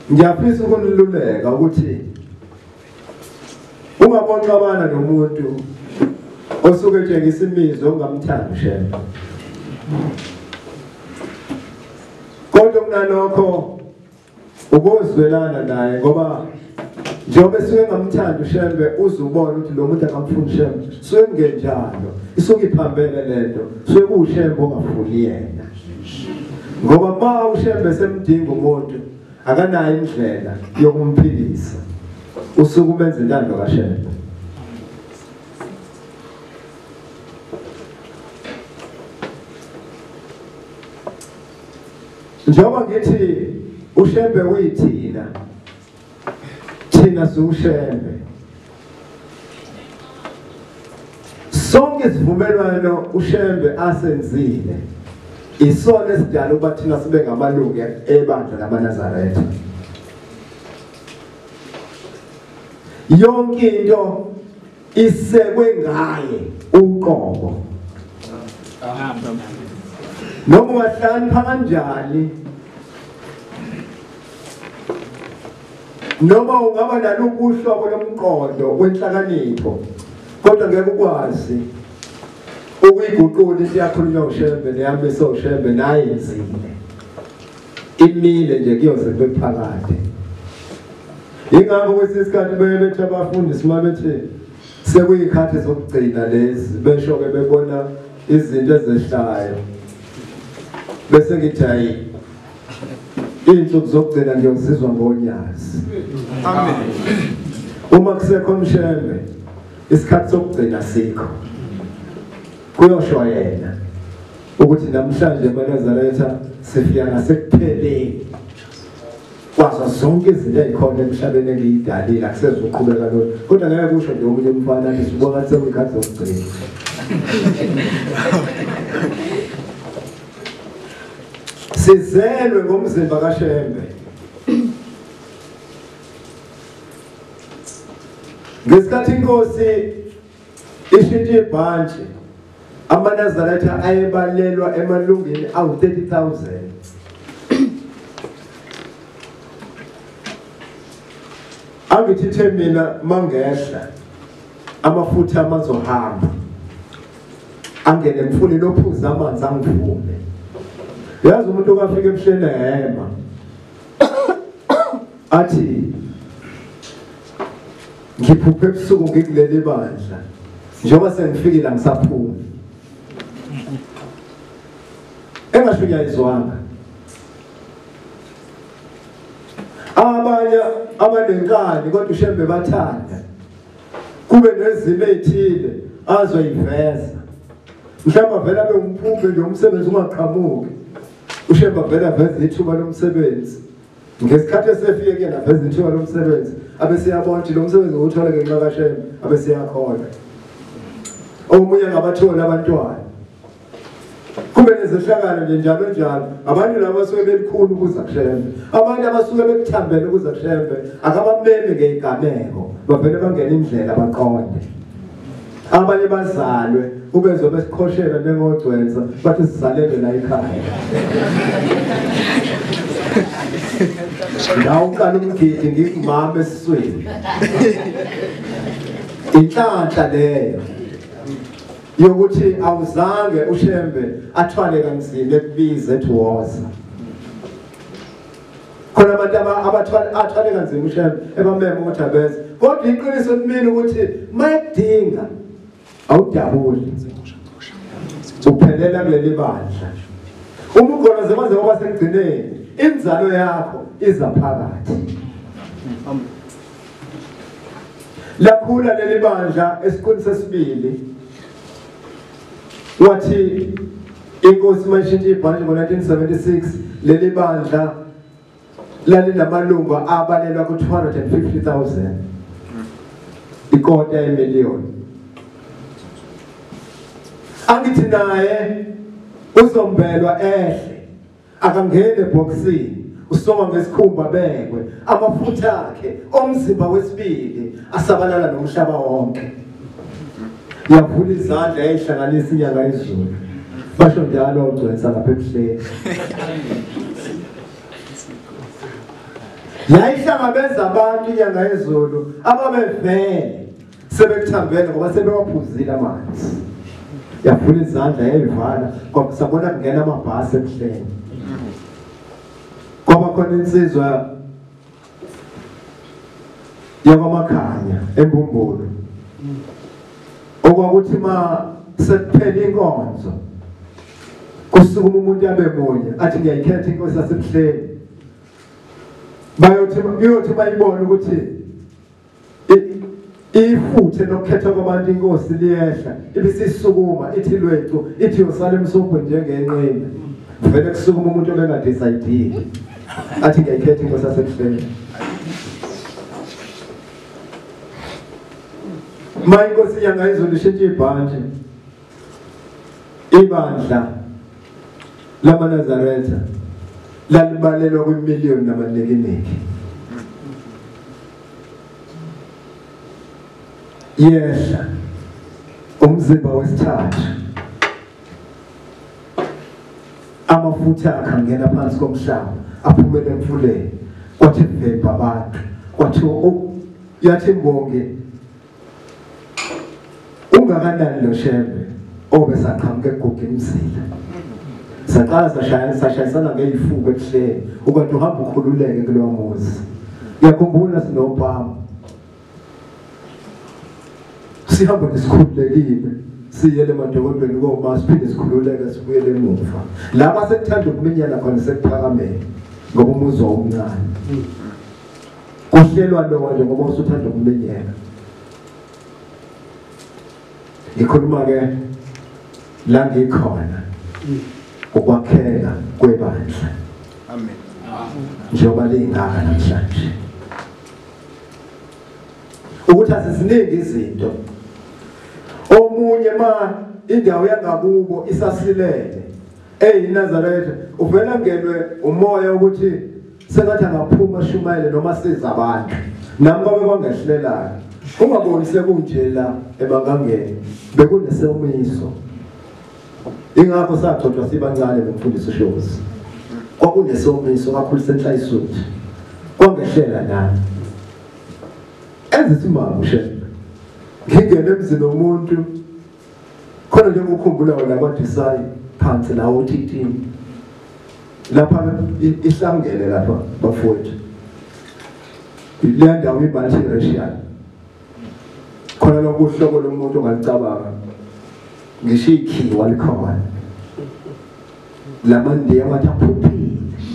Ngiyafisa ukuniluleka ukuthi ungabonxabana nomuntu osuke etshengisa imizwa ongamthandi shembe. Kodwa kunalokho ubozwelana naye ngoba njengoba esuke engamthandi ushembe uzubona ukuthi lo muntu akamfuni shembe suke kungenjalo isuke iphambene lento suke kushembe ongafuni yena ngoba ma ushembe semdinga umuntu akanayo indlela yokumphilisa usuke umenza intando kaShembe. Njengoba ngithi uShembe uyithina thina siuShembe sonke isivumelwano uShembe asenzile isona esidala ukuba thina sibe ngamalungu ebandla lamaNazaretha. Yonke into isekwe ngaye uqobo. Noma ungahlonipha kanjani noma ungaba naluphi uhlobo lomqondo wenhlakanipho kodwa ngeke ukwazi ukuyiguqula into yakhulunywa uShembe neyami soShembe naye yenzile imile nje kuyoze kube phakade. Ingakho kwesisikhathi bebethi abafundisi mabethi sekuyikhathi zokugcina lezi besho ke bebona izinto ezehlayo bese ngithi hayi insuku zokugcina ngiyozizwa ngonyazi. Amen. Uma kusekho uShembe isikhathi sokugcina sikho kuyosho yena ukuthi namhlanje eNazaretha sifika nasekupheleni kwazo zonke izinto ezikhona emhlabeni engiyidalile akusezuqhubeka lokho kodwa ngeke kusho nje omunye umfana athi sibona sekuyikhathi zokugcina. Sizelwe ngomzimba kaShembe. Ngesikhathi inkosi ishintshe ibhantshi amaNazaretha ayebalelwa emalungini awu-30,000. Angithithe mina mangehla amafutha amazohamba angene emfuleni ophuza amanzi angivume. Yazi umuntu okafika ebuhleni ehema athi ngiphuphe ebusuku ngikuleli bandla njengoba sengifikile ngisaphuma engashunyayizwanga. Abanye abanenkani kodwa uShembe bathanda kube nezimo ezithile azoyiveza mhlawumbe vele abe umphumbe nje umsebenzi ungaqhamuki uShembe vele veze ithuba lomsebenzi ngesikhathi esefike kuyena veze ithuba lomsebenzi abesiyabona lo msebenzi uthola ngenxa kaShembe abesiyakhona omunye ngabathola abantwana kube nezehlakalo nje njalo njalo abantu laba basuke belikhulu ukuza kuShembe abantu abasuke bekuthambele ukuza kuShembe akabameme ngeigameko bavele bangena indlela baqonde abanye bazalwe ubezwe besikhoshela njengodwenza bathi sizalele la ekhaya la uqala umgidi ngimama esiswini inhlanhla leyo yokuthi awuzange uShembe athwale kanzima ekubiza ethoza khona abantu athwale kanzima uShembe ebameme ukuthi abeze kodwa iqiniso kumina ukuthi mayidinga awudabuli uphelela kuleli bandla uma ukhona zemanze ngoba sekugcineni inzalo yakho iza phakathi lakhula leli bandla esiqini sesibili wathi inkosi mashintshe ibhantshi ngo-1976 leli bandla lalinamalungu abalelwa ku-250,000 ikota yemiliyoni. Angithi naye uzombelwa ehle akangene ebhokisini usoma ngesikhumba bekwe amafutha akhe omzimba wesibili asabalala nomhlaba wonke. Yavula izandla yayihlanganisa inyanga yezulu basho njalo ugcwetsa lapha ebuhleni yayihlangabeza abantu inyanga yezulu ababevele sebekuthambele ngoba sebewaphuzile amanzi. Yavula izandla yayivala ngoba sabona kungena amabhasi ebuhleni. Kwaba khona insizwa yakwamakhanya eMbumbulu okwakuthi ma sekuphela inkonzo kusukuma umuntu yabe munye athi ngiyayikhetha inkosi yasebuhleni. Bayothi bayibona ukuthi ifuthe lokukhetha kwabantu inkosi liyehla ibisisukuma ithi lwethu ithi yosala emsopho njengenqindi. Vele kusukuma umuntu obengadicidile athi ngiyayikhetha inkosi yasebuhleni. Mayinkosi yangayizulu ishintshe ibhanje ibandla lamaNazaretha lalibalelwa kwimiliyoni namanengineki. Yehla umzimba wesithathu amafutha akhangena phansi komhlaba aphumele emfuleni kwathi vemba abantu kwathi yathi imbongi ungakanani lo shembe obesaqhamuka egugini mzila. Saqala sashayisana ngeyifuku ebuhleni ukade uhamba ukhululeke kulowo muzi. Ngiyakhumbula sinophamu sihamba nesikhululekile siyele emadolobheni koma siphinde sikhululeke sibuyele emuva. Lapha sekuthanda ukuminyana khona sekuphakamele ngoba umuzi omncane. Kuhlelwa lo nje ngoba usuthanda ukuminyana. Ikhuluma ke la ngikhona ukwakheka kwebandla. Amen. Njengoba lingaka namhlanje. Ukuthi asiziningi izinto. Omunye ma indawo yangakubo isasilele eyiNazaretha uvela ngenwe umoya ukuthi sengathi angaphuma shumayele noma siza abantu. Nami babe kwangehlelela. Ungaboni sekunje la ebangangeni bekunesomiso. Ingakho saxoxwa sibancane nomfundisi uShozi. Kwakunesomiso kakhulu senhlayisuthi. Kwangehlela nami. Ezisimanga ushe. Ngingena emzini womuntu khona nje ukukhumbula wona kwaDisay phansi la uthithini. Lapha ihlangene lapha bafowethu. Le ndawo ibaltiracial. Khona lokuhlobo lomuntu ongalicabanga. Ngisho ikhiwa likhona. Lamandi amathaphuphile.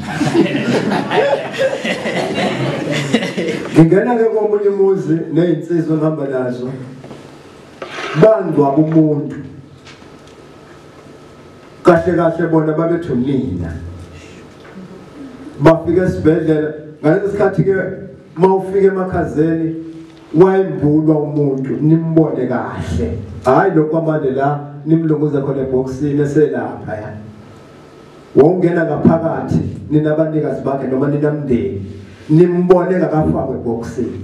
Ngingena ke komunye umuzi nezinsizwa ngihamba nazo. Bandwa kumuntu. Kahle bona babethu nina. Bafika esibhedlela ngaleso sikhathi ke mawufika emakhazeni wayimbulwa umuntu nimbone kahle. Hayi lokho amande la nimlunguza khona eboxini eselapha ya. Wongena ngaphakathi ninabanikazi bakhe noma ninamndeni nimbone ngakafakwe eboxini.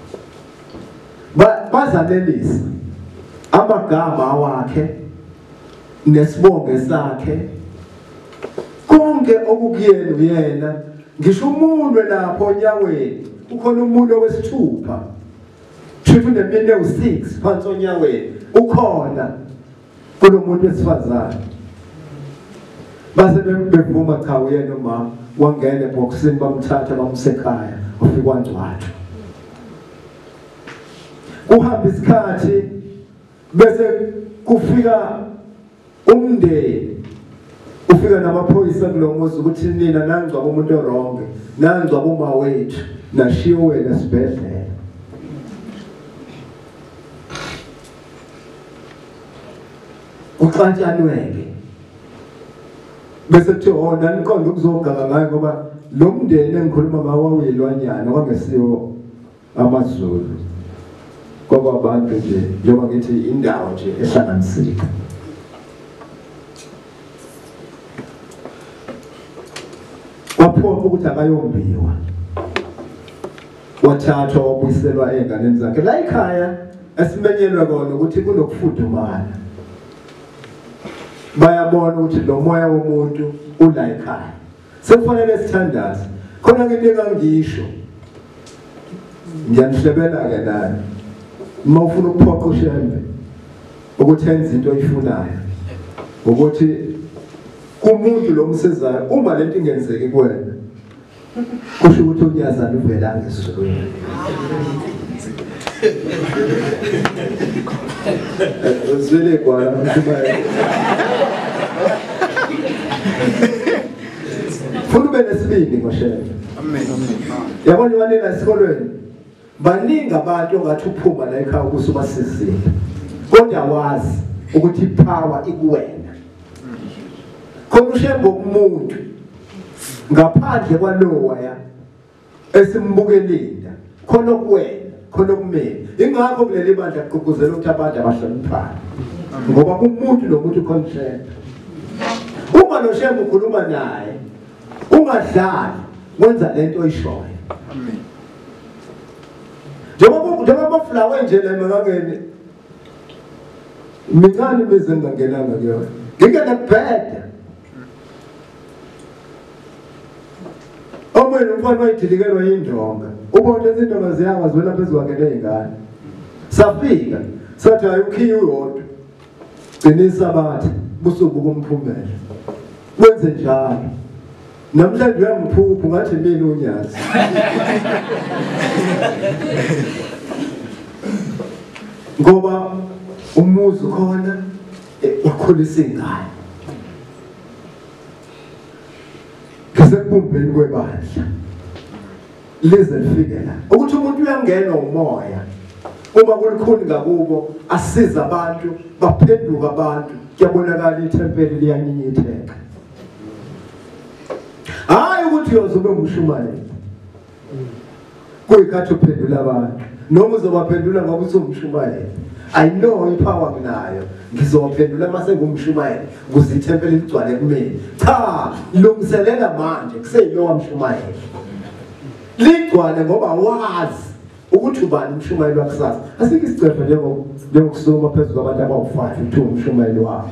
Bazanelisa amagama awakhe nesibongo sakhe konke okukuyena uyena ngisho umunwe lapho onyaweni ukhona umuntu owesithupha shifu nemine u6 phansi onyaweni ukhona kulomuntu wesifazane. Base bevuma cha uyena umama wangena eboxini bamthatha bamsekhaya ufika kwaNcwathu. Kuhamba isikhathi bese kufika umndeni ufika namaphoyisa kulomuzi ukuthi nina nangcwaba umuntu oronge nangcwaba uma wethu nashiyo wena esibhedlela. Uxatshanweke bese kuthiwa ona niqonda ukuzoganga ngayo ngoba lo mndeni engikhuluma ngawo wawuyilwanyana kwangesiyo amaZulu. Kwabantu nje njengoba ngithi indawo nje ehlanganisika. Waphuka ukuthi akayombiwa. Wathathwa wabuyiselwa enganeni zakhe la ekhaya esimenyelwe kona ukuthi kunokufudumala. Bayabona ukuthi lo moya womuntu ula ekhaya. Sekufanele sithandaze. Khona into engangisho Ngiyanhlebela ke naye. Uma ufuna ukuphoqa ushembe ukuthi enze into oyifunayo. Ukuthi kumuntu lo msezayo uma lento ingenzeki kuwena. Kusho ukuthi unyazana uvela ngesizweni. Uzwele kwala mshumayela. Funa ube nesibindi ngoshembe. Amen. Yabona wanena esikolweni. Baningi abantu ongathi uphuma la ekhaya ukusuba sisile. Kodwa wazi ukuthi ipower ikuwena. Khona ushembe umuntu ngaphandle kwalowa ya esimbukelinda khona kuwena khona kumina. Ingakho kuleli bandla kuqhubuzela ukuthi abantu abahloniphana. Ngoba umuntu nomuntu control. Uma noshembe ukhuluma naye ungadlali wenza lento oyishoyo. Amen. Njengoba flower nje la emangakeni mincane bese ngangenanga kuyona. Ngike nebheda. Omunye umfana wayidilikelwa yindonga. Ubone izindonga ziyanga zwela phezulu kwakhe nezingane. Safika sathi ayukhiye uyodwa. Gcinisa abathi busubuka umphumela. Wenze njalo. Namhlanje uyamphupha ngathi mina unyazi. Ngoba umuzi khona ukhulisa ingane. Kesekubumbeni kwebandla. Lize lifike la. Ukuthi umuntu uyangena umoya. Uma kulikhuni ngakubo asiza abantu, baphenduka abantu. Kuyabonakala ithempeli liyanyinyitheka. Hayi ukuthi uyozobe umshumayeli. Kuyikhathi uphendula abantu. Noma uzobaphendula ngoba usumshumayeli. I know ipower nginayo. Ngizophendula mase ngumshumayeli. Ukuze ithempeli ligcwale kumina. Cha, lungiselela manje kuseyilo wamshumayeli. Ligcwale ngoba wazi ukuthi ubani umshumayeli wakusasa. Asike isicefe njengokusuma phezulu kwabantu abawu5 ukuthi umshumayeli wabo.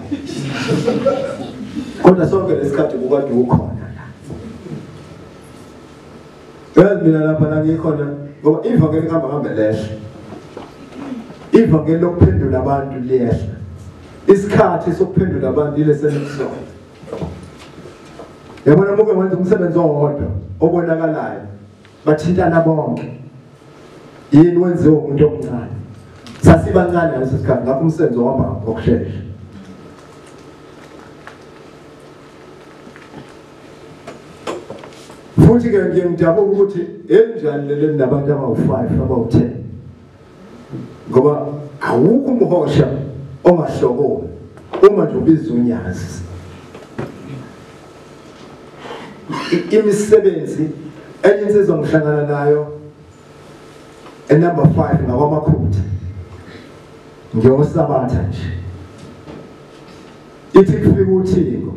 Kodwa sonke lesikhathi kukade ukhona. Mina lapha la ngikhona ngoba ivangeli ngihamba lehla. Ivangeli lokuphendula abantu lehla. Isikhathi sokuphendula abantu lesenisona. Yabona muke wenza umsebenzi owodwa obonakalayo. Bathintana bonke. Yini wenziwe umuntu omncane. Sasibancane ngaleso sikhathi ngakho umsebenzi wahamba ngokusheshsha. Futhi ke ngiyamdabuka ukuthi enjani leli nabantu abawu5 abawu10. Ngoba awukho umhosha ongahlokoma uma nje ubiza unyazi. Imisebenzi enye insizwa ngihlangana nayo number 5 ngakwamakhutha. Ngiyosabatha nje. Ithi kufika uThixo.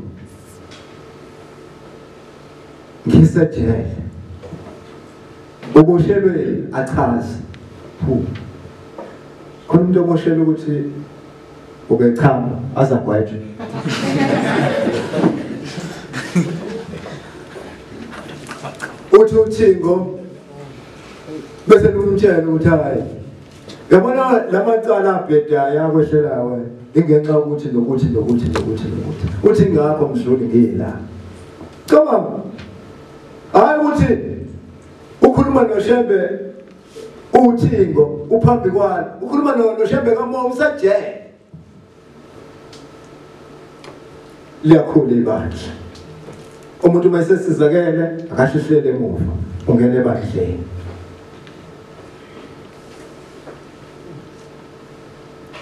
Ngisejele. Uboshelwe achaza. Khona umuntu oboshelwe ukuthi ubechama azagwethe. Uthi uThixo bese lumtshela ukuthi hayi. Yabona lamacala abhedayo yakwehlela wena. Ingenxa ukuthi nokuthi. Uthi ngakho Mdluli ngila. Come hayi ukuthi ukhuluma noshembe uThixo uphambi kwalo. Ukhuluma noshembe kaMoya usajele. Liyakhula ibandla. Umuntu mayesesizakele akahlihlele emuva. Ungene ebandleni.